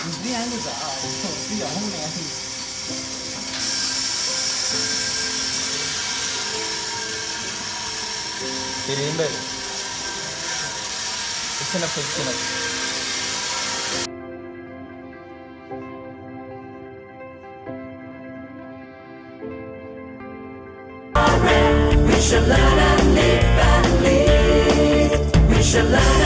무슨 향이다. 우리 영혼의 향이. Remember, it's enough, it's enough. We shall learn and live and lead. We shall learn.